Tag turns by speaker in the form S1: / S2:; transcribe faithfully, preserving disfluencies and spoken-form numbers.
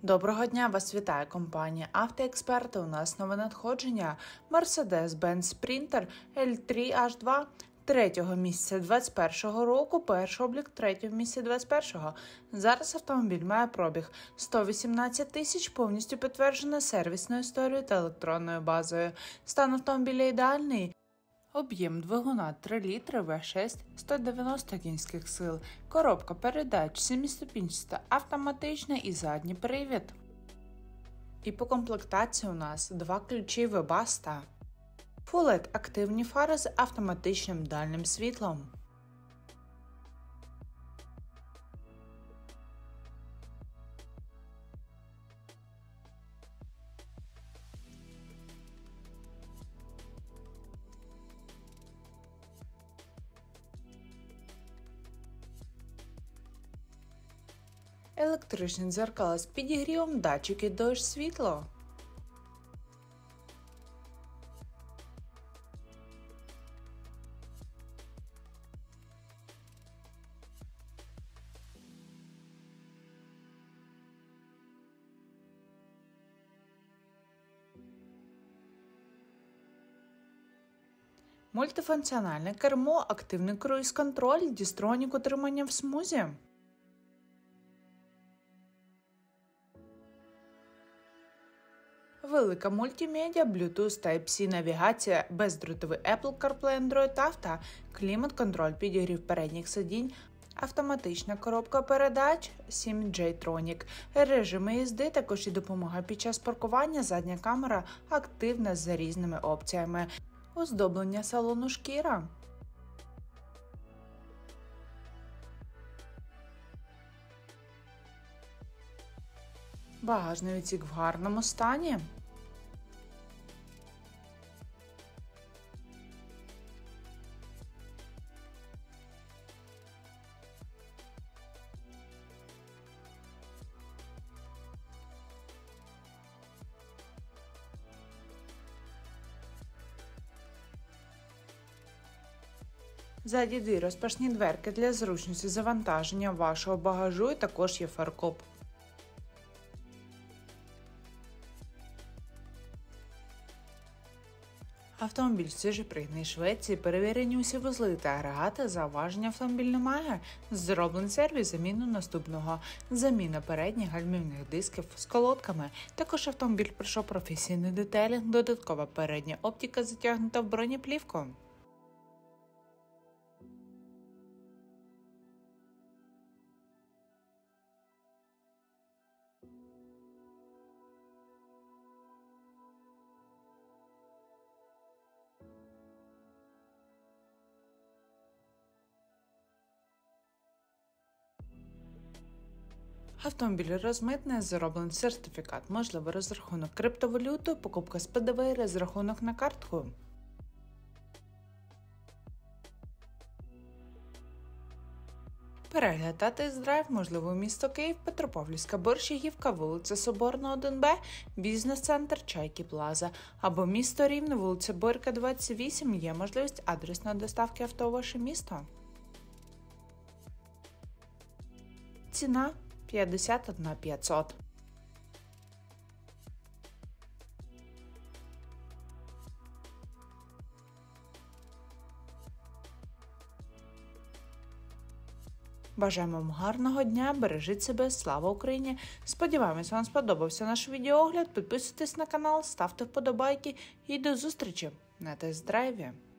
S1: Доброго дня, вас вітає компанія «Автоексперти». У нас нове надходження Mercedes-Benz Sprinter ель три аш два третього місяця двадцять першого року, перший облік третього місяця двадцять першого. Зараз автомобіль має пробіг сто вісімнадцять тисяч, повністю підтверджено сервісною історією та електронною базою. Стан автомобіля ідеальний. Об'єм двигуна три літри, ве шість, сто дев'яносто кінських сил, коробка передач сімиступінчаста, автоматична і задній привід. І по комплектації у нас два ключі Webasto, Full ел і ді активні фари з автоматичним дальнім світлом. Електричні дзеркала з підігрівом, датчики дощ, світло. Мультифункціональне кермо, активний круїз-контроль, дістронік утримання в смузі. Велика мультимедіа, Bluetooth Type-C навігація, бездротовий Apple CarPlay, Android Auto, клімат-контроль, підігрів передніх сидінь, автоматична коробка передач, сім джей Tronic, режими їзди, також і допомога під час паркування, задня камера активна за різними опціями, оздоблення салону шкіра. Багажний відсік в гарному стані. Ззаді дві розпашні дверки для зручності завантаження вашого багажу, і також є фаркоп. Автомобіль свіжопригнаний Швеції, перевірені усі вузли та агрегати, зауваження автомобіль немає. Зроблений сервіс, заміну наступного, заміна передніх гальмівних дисків з колодками. Також автомобіль пройшов професійний детелінг, додаткова передня оптика затягнута в бронеплівку. Автомобіль розмитний, зароблений сертифікат, можливий розрахунок криптовалютою, покупка з пе де ве і розрахунок на картку. Перегляд та тест-драйв можливо місто Київ, Петропавлівська, Борщагівка, вулиця Соборна, один Б, бізнес-центр Чайки Плаза, або місто Рівне, вулиця Борка, двадцять вісім, є можливість адресної доставки авто у ваше місто. Ціна п'ятдесят один тисяч п'ятсот. Бажаємо вам гарного дня, бережіть себе, слава Україні! Сподіваємось, вам сподобався наш відеоогляд, підписуйтесь на канал, ставте вподобайки і до зустрічі на тест-драйві!